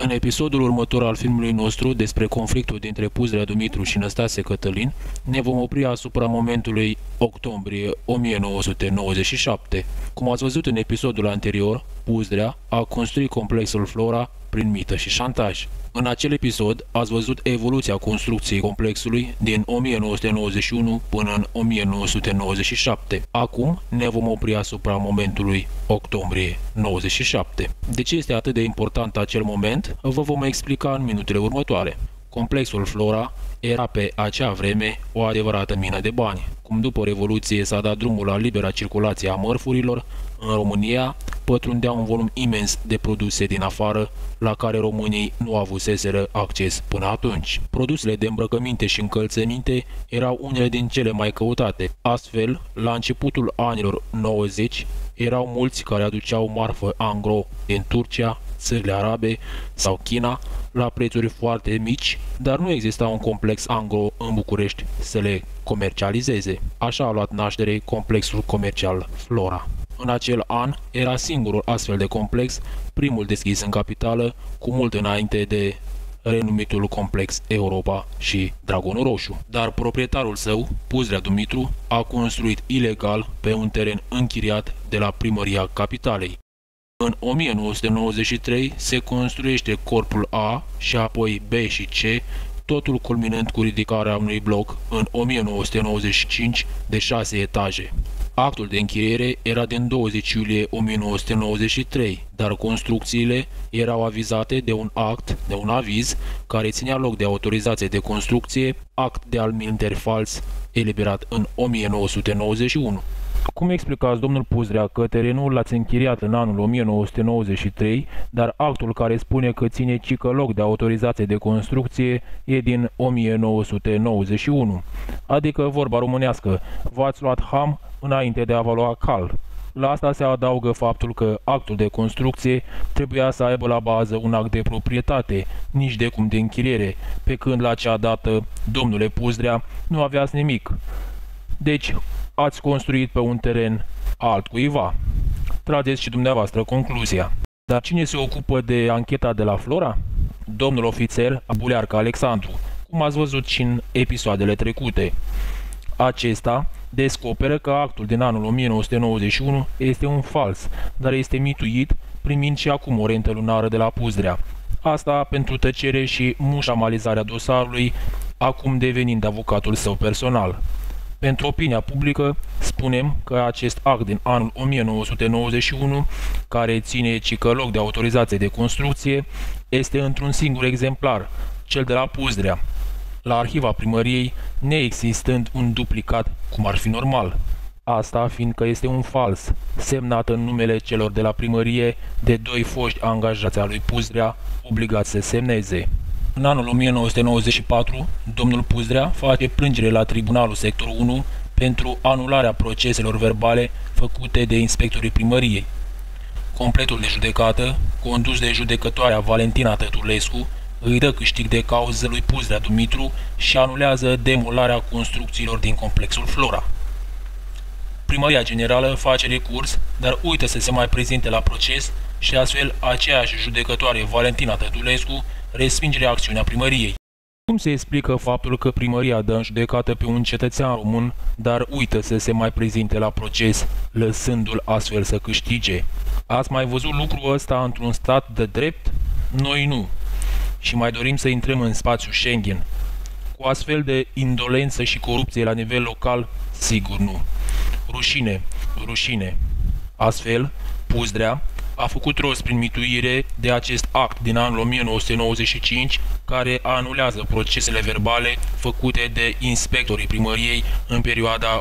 În episodul următor al filmului nostru despre conflictul dintre Puzdrea Dumitru și Năstase Cătălin, ne vom opri asupra momentului octombrie 1997. Cum ați văzut în episodul anterior, Puzdrea a construit complexul Flora prin mită și șantaj. În acel episod ați văzut evoluția construcției complexului din 1991 până în 1997. Acum ne vom opri asupra momentului octombrie 97. De ce este atât de important acel moment, vă vom explica în minutele următoare. Complexul Flora era pe acea vreme o adevărată mină de bani. Cum după Revoluție s-a dat drumul la libera circulație a mărfurilor, în România pătrundea un volum imens de produse din afară, la care românii nu avuseseră acces până atunci. Produsele de îmbrăcăminte și încălțăminte erau unele din cele mai căutate. Astfel, la începutul anilor 90, erau mulți care aduceau marfă angro din Turcia, țările arabe sau China, la prețuri foarte mici, dar nu exista un complex angro în București să le comercializeze. Așa a luat naștere complexul comercial Flora. În acel an era singurul astfel de complex, primul deschis în capitală, cu mult înainte de renumitul complex Europa și Dragonul Roșu. Dar proprietarul său, Puzdrea Dumitru, a construit ilegal pe un teren închiriat de la primăria capitalei. În 1993 se construiește corpul A și apoi B și C, totul culminând cu ridicarea unui bloc în 1995 de 6 etaje. Actul de închiriere era din 20 iulie 1993, dar construcțiile erau avizate de un aviz, care ținea loc de autorizație de construcție, act de alminteri fals, eliberat în 1991. Cum explicați, domnul Puzdrea, că terenul l-ați închiriat în anul 1993, dar actul care spune că ține cică loc de autorizație de construcție e din 1991? Adică, vorba românească, v-ați luat ham înainte de a vă lua cal. La asta se adaugă faptul că actul de construcție trebuia să aibă la bază un act de proprietate, nici de cum de închiriere, pe când la acea dată, domnule Puzdrea, nu aveați nimic. Deci, ați construit pe un teren altcuiva. Trageți și dumneavoastră concluzia. Dar cine se ocupă de ancheta de la Flora? Domnul ofițer Bulearcă Alexandru, cum ați văzut și în episoadele trecute. Acesta descoperă că actul din anul 1991 este un fals, dar este mituit, primind și acum o rentă lunară de la Puzdrea. Asta pentru tăcere și mușamalizarea dosarului, acum devenind avocatul său personal. Pentru opinia publică, spunem că acest act din anul 1991, care ține cică loc de autorizație de construcție, este într-un singur exemplar, cel de la Puzdrea, la arhiva primăriei, neexistând un duplicat cum ar fi normal. Asta fiindcă este un fals, semnat în numele celor de la primărie de doi foști angajați ai lui Puzdrea, obligați să semneze. În anul 1994, domnul Puzdrea face plângere la Tribunalul Sectorul 1 pentru anularea proceselor verbale făcute de inspectorii primăriei. Completul de judecată, condus de judecătoarea Valentina Tătulescu, îi dă câștig de cauză lui Puzdrea Dumitru și anulează demolarea construcțiilor din complexul Flora. Primăria Generală face recurs, dar uită să se mai prezinte la proces și astfel aceeași judecătoare Valentina Tătulescu respinge acțiunea primăriei. Cum se explică faptul că primăria dă în judecată pe un cetățean român, dar uită să se mai prezinte la proces, lăsându-l astfel să câștige? Ați mai văzut lucrul ăsta într-un stat de drept? Noi nu. Și mai dorim să intrăm în spațiul Schengen. Cu astfel de indolență și corupție la nivel local, sigur nu. Rușine, rușine. Astfel, Puzdrea a făcut rost prin mituire de acest act din anul 1995, care anulează procesele verbale făcute de inspectorii primăriei în perioada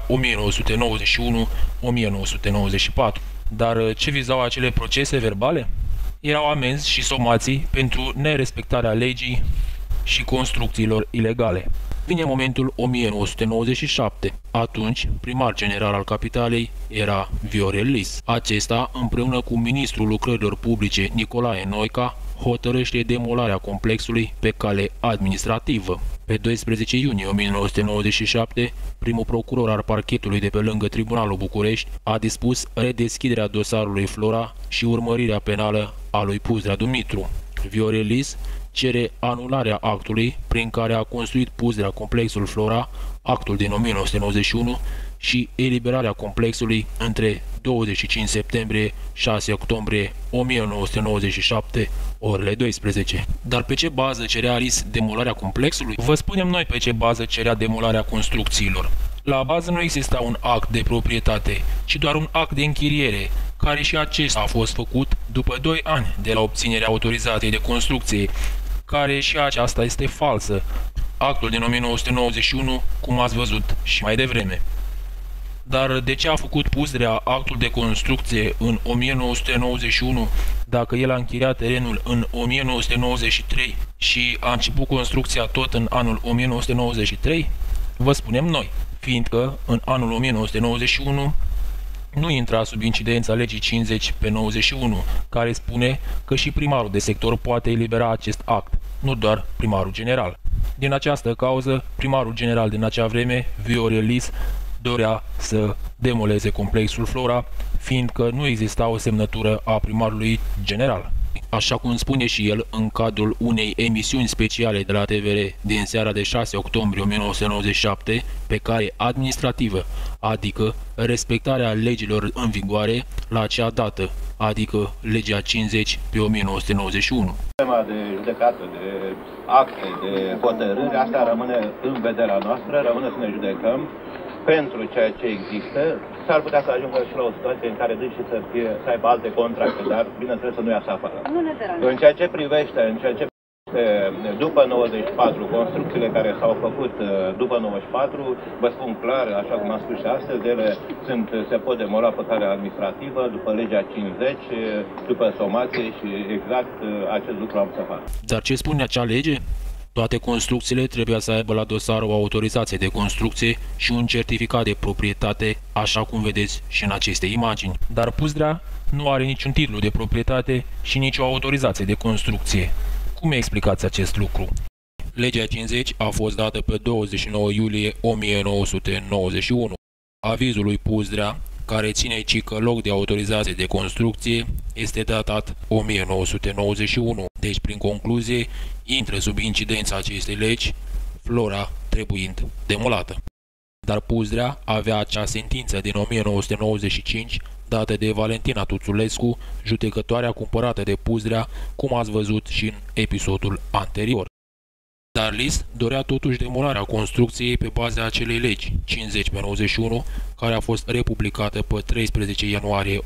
1991-1994. Dar ce vizau acele procese verbale? Erau amenzi și somații pentru nerespectarea legii și construcțiilor ilegale. Vine momentul 1997. Atunci, primar general al capitalei era Viorel Lis. Acesta, împreună cu ministrul lucrărilor publice Nicolae Noica, hotărăște demolarea complexului pe cale administrativă. Pe 12 iunie 1997, primul procuror al parchetului de pe lângă Tribunalul București a dispus redeschiderea dosarului Flora și urmărirea penală a lui Puzdrea Dumitru. Viorel Lis cere anularea actului prin care a construit Puzdrea complexul Flora, actul din 1991, și eliberarea complexului între 25 septembrie 6 octombrie 1997, orele 12. Dar pe ce bază cerea Lis demolarea complexului? Vă spunem noi pe ce bază cerea demolarea construcțiilor. La bază nu exista un act de proprietate, ci doar un act de închiriere, care și acesta a fost făcut după 2 ani de la obținerea autorizației de construcție, care și aceasta este falsă. Actul din 1991, cum ați văzut și mai devreme. Dar de ce a făcut Puzdrea actul de construcție în 1991 dacă el a închiriat terenul în 1993 și a început construcția tot în anul 1993? Vă spunem noi, fiindcă în anul 1991 nu intra sub incidența legii 50/91, care spune că și primarul de sector poate elibera acest act, nu doar primarul general. Din această cauză, primarul general din acea vreme, Viorel Lis, dorea să demoleze complexul Flora, fiindcă nu exista o semnătură a primarului general. Așa cum spune și el în cadrul unei emisiuni speciale de la TVR din seara de 6 octombrie 1997, pe cale administrativă, adică respectarea legilor în vigoare la acea dată, adică legea 50/1991. Tema de judecată, de acte, de hotărâri, asta rămâne în vederea noastră, rămâne să ne judecăm pentru ceea ce există. S-ar putea să ajungă și la o situație în care dânsii să aibă alte contracte, dar bineînțeles să nu iasă afară. În ceea ce privește, după 94, construcțiile care s-au făcut după 94, vă spun clar, așa cum am spus și astăzi, ele se pot demola pe cale administrativă, după legea 50, după somație și exact acest lucru am să fac. Dar ce spune acea lege? Toate construcțiile trebuia să aibă la dosar o autorizație de construcție și un certificat de proprietate, așa cum vedeți și în aceste imagini. Dar Puzdrea nu are niciun titlu de proprietate și nicio autorizație de construcție. Cum explicați acest lucru? Legea 50 a fost dată pe 29 iulie 1991. Avizul lui Puzdrea, care ține cică loc de autorizație de construcție, este datat 1991. Deci, prin concluzie, intră sub incidența acestei legi, Flora trebuind demolată. Dar Puzdrea avea acea sentință din 1995, dată de Valentina Tuțulescu, judecătoarea cumpărată de Puzdrea, cum ați văzut și în episodul anterior. Dar Lis dorea totuși demolarea construcției pe baza acelei legi 50/91, care a fost republicată pe 13 ianuarie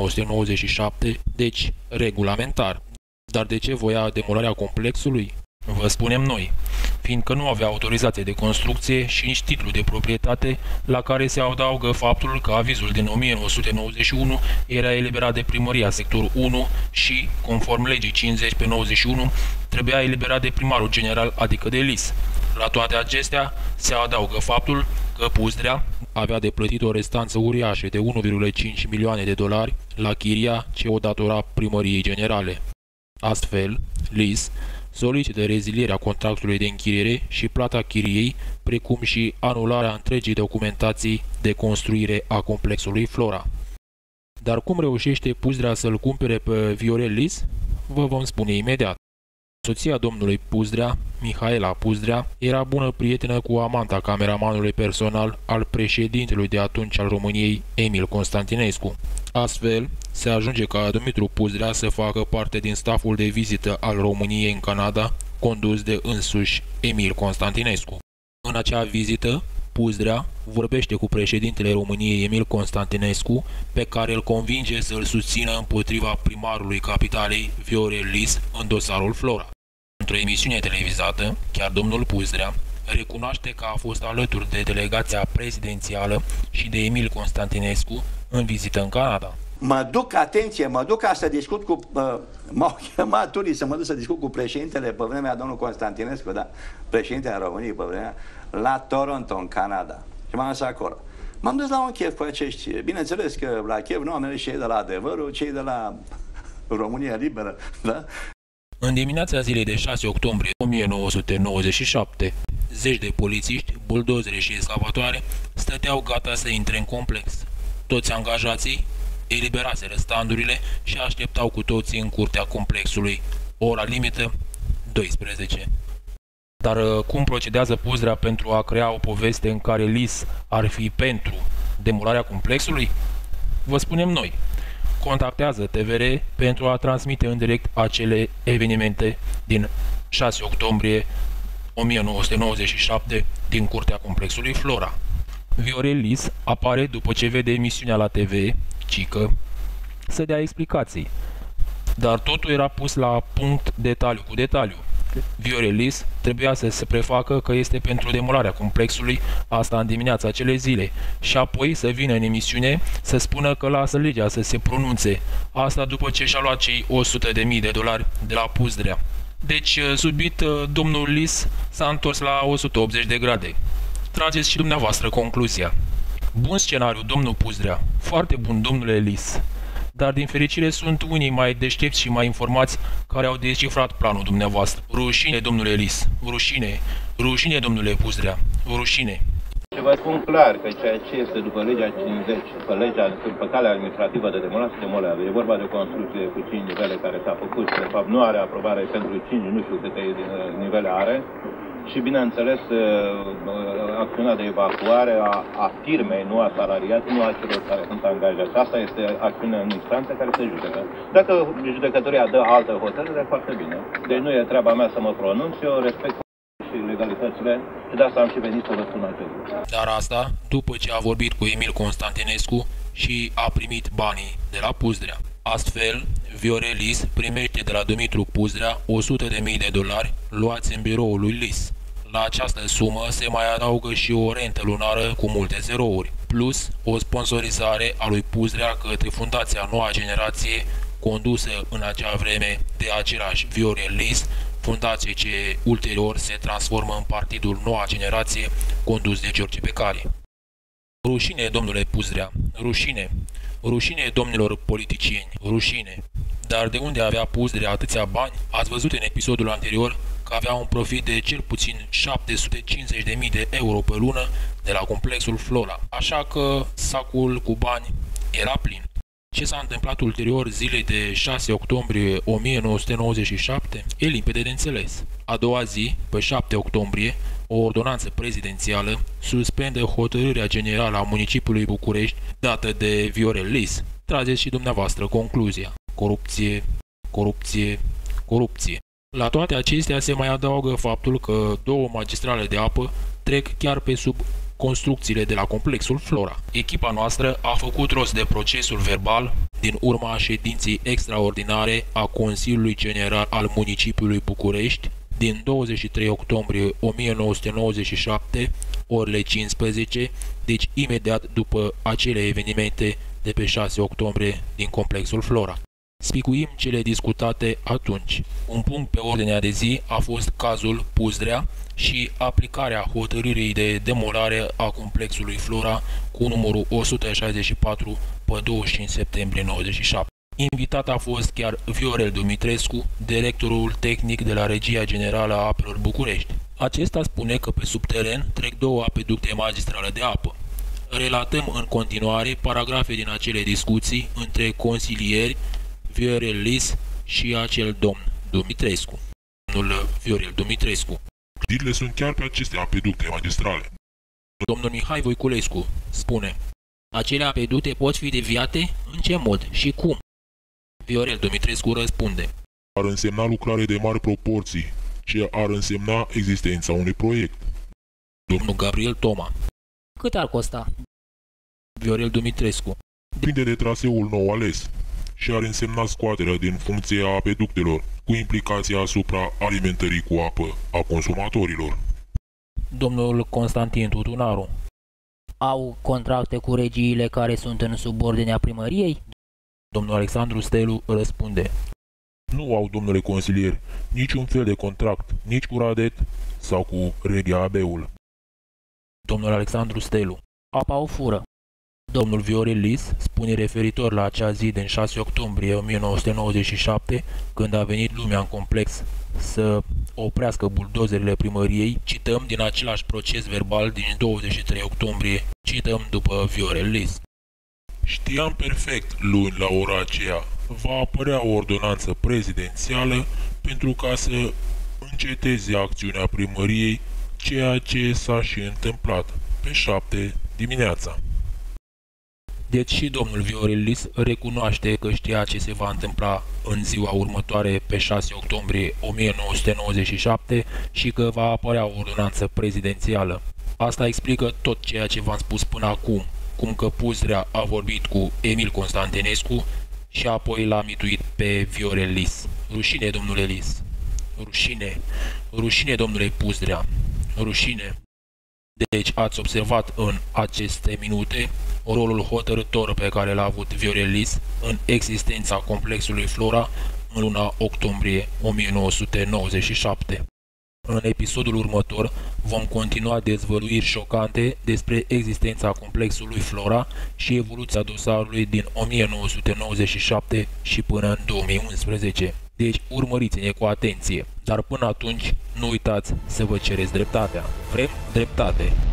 1997, deci regulamentar. Dar de ce voia demolarea complexului? Vă spunem noi, fiindcă nu avea autorizație de construcție și nici titlu de proprietate, la care se adaugă faptul că avizul din 1991 era eliberat de primăria sectorul 1 și, conform legii 50/91, trebuia eliberat de primarul general, adică de Lis. La toate acestea se adaugă faptul că Puzdrea avea de plătit o restanță uriașă de 1,5 milioane de dolari la chiria ce o datora primăriei generale. Astfel, Lis solicită rezilierea contractului de închiriere și plata chiriei, precum și anularea întregii documentații de construire a complexului Flora. Dar cum reușește Puzdrea să-l cumpere pe Viorel Lis? Vă vom spune imediat. Soția domnului Puzdrea, Mihaela Puzdrea, era bună prietenă cu amanta cameramanului personal al președintelui de atunci al României, Emil Constantinescu. Astfel, se ajunge ca Dumitru Puzdrea să facă parte din staful de vizită al României în Canada, condus de însuși Emil Constantinescu. În acea vizită, Puzdrea vorbește cu președintele României Emil Constantinescu, pe care îl convinge să îl susțină împotriva primarului capitalei Viorel Lis în dosarul Flora. Într-o emisiune televizată, chiar domnul Puzdrea recunoaște că a fost alături de delegația prezidențială și de Emil Constantinescu în vizită în Canada. Mă duc ca să discut cu... m-au chemat unii să mă duc să discut cu președintele pe vremea domnul Constantinescu, da, președintele României pe vremea, la Toronto, în Canada. Și m-am dus acolo. M-am dus la un chef cu acești... Bineînțeles că la chef nu am mers cei de la Adevărul, cei de la România Liberă, da? În dimineața zilei de 6 octombrie 1997, zeci de polițiști, buldozere și excavatoare stăteau gata să intre în complex. Toți angajații eliberaseră standurile și așteptau cu toții în curtea complexului, ora limită 12. Dar cum procedează Puzdrea pentru a crea o poveste în care Lis ar fi pentru demolarea complexului? Vă spunem noi. Contactează TVR pentru a transmite în direct acele evenimente din 6 octombrie 1997 din curtea complexului Flora. Viorel Lis apare după ce vede emisiunea la TV, cică, să dea explicații. Dar totul era pus la punct detaliu cu detaliu. Viorel Lis trebuia să se prefacă că este pentru demolarea complexului, asta în dimineața acelei zile, și apoi să vină în emisiune să spună că lasă legea să se pronunțe, asta după ce și-a luat cei $100.000 de la Puzdrea. Deci, subit, domnul Lis s-a întors la 180 de grade. Trageți și dumneavoastră concluzia. Bun scenariu, domnul Puzdrea, foarte bun, domnule Lis. Dar din fericire sunt unii mai deștepți și mai informați care au descifrat planul dumneavoastră. Rușine, domnule Lis, rușine, rușine, domnule Puzdrea, rușine. Și vă spun clar că ceea ce este după legea 50, după legea, după calea administrativă de demolare, se demolează. E vorba de o construcție cu 5 nivele care s-a făcut și de fapt nu are aprobare pentru 5, nu știu câte nivele are. Și bineînțeles, acțiunea de evacuare a firmei, nu a salariaților, nu a celor care sunt angajați. Asta este acțiunea în instanță care se judecă. Dacă judecătoria dă altă hotărâre, foarte bine. Deci nu e treaba mea să mă pronunț, eu respect și legalitățile și de asta am și venit să vă spun acest lucru. Dar asta după ce a vorbit cu Emil Constantinescu și a primit banii de la Puzdrea. Astfel, Viorel Lis primește de la Dumitru Puzdrea $100.000 luați în biroul lui Lis. La această sumă se mai adaugă și o rentă lunară cu multe zerouri, plus o sponsorizare a lui Puzdrea către Fundația Noua Generație, condusă în acea vreme de același Viorel Lis, fundație ce ulterior se transformă în Partidul Noua Generație, condus de George Becali. Rușine, domnule Puzdrea, rușine, rușine domnilor politicieni, rușine. Dar de unde avea Puzdrea atâția bani? Ați văzut în episodul anterior că avea un profit de cel puțin €750.000 pe lună de la complexul Flora, așa că sacul cu bani era plin. Ce s-a întâmplat ulterior zilei de 6 octombrie 1997 e limpede de înțeles. A doua zi, pe 7 octombrie, o ordonanță prezidențială suspendă hotărârea generală a municipiului București dată de Viorel Lis. Trageți și dumneavoastră concluzia. Corupție, corupție, corupție. La toate acestea se mai adaugă faptul că 2 magistrale de apă trec chiar pe sub construcțiile de la complexul Flora. Echipa noastră a făcut rost de procesul verbal din urma ședinței extraordinare a Consiliului General al Municipiului București din 23 octombrie 1997, orele 15, deci imediat după acele evenimente de pe 6 octombrie din complexul Flora. Spicuim cele discutate atunci. Un punct pe ordinea de zi a fost cazul Puzdrea și aplicarea hotărârii de demolare a complexului Flora cu numărul 164 pe 25 septembrie 97. Invitat a fost chiar Viorel Dumitrescu, directorul tehnic de la Regia Generală a Apelor București. Acesta spune că pe subteren trec 2 apeducte magistrale de apă. Relatăm în continuare paragrafe din acele discuții între consilieri, Viorel Lis și acel domn Dumitrescu. Domnul Viorel Dumitrescu. Clădirile sunt chiar pe aceste apeducte magistrale. Domnul Mihai Voiculescu spune: acele apeducte pot fi deviate? În ce mod și cum? Viorel Dumitrescu răspunde: Ar însemna lucrare de mari proporții, ce ar însemna existența unui proiect. Domnul Gabriel Toma. Cât ar costa? Viorel Dumitrescu. Depinde de traseul nou ales și ar însemna scoaterea din funcție a apeductelor, cu implicația asupra alimentării cu apă a consumatorilor. Domnul Constantin Tutunaru. Au contracte cu regiile care sunt în subordinea primăriei? Domnul Alexandru Stelu răspunde: Nu au, domnule consilier, niciun fel de contract, nici cu Radet sau cu Regia AB-ul. Domnul Alexandru Stelu. Apa o fură. Domnul Viorel Lis spune referitor la acea zi din 6 octombrie 1997, când a venit lumea în complex să oprească buldozerele primăriei, cităm din același proces verbal din 23 octombrie, cităm după Viorel Lis. Știam perfect, luni la ora aceea, va apărea o ordonanță prezidențială pentru ca să înceteze acțiunea primăriei, ceea ce s-a și întâmplat pe 7 dimineața. Deci și domnul Viorel Lis recunoaște că știa ce se va întâmpla în ziua următoare, pe 6 octombrie 1997, și că va apărea o ordonanță prezidențială. Asta explică tot ceea ce v-am spus până acum, cum că Puzdrea a vorbit cu Emil Constantinescu și apoi l-a mituit pe Viorel Lis. Rușine, domnule Lis! Rușine! Rușine, domnule Puzdrea! Rușine! Deci ați observat în aceste minute rolul hotărâtor pe care l-a avut Viorel Lis în existența complexului Flora în luna octombrie 1997. În episodul următor vom continua dezvăluiri șocante despre existența complexului Flora și evoluția dosarului din 1997 și până în 2011. Deci urmăriți-ne cu atenție, dar până atunci nu uitați să vă cereți dreptatea. Vrem dreptate!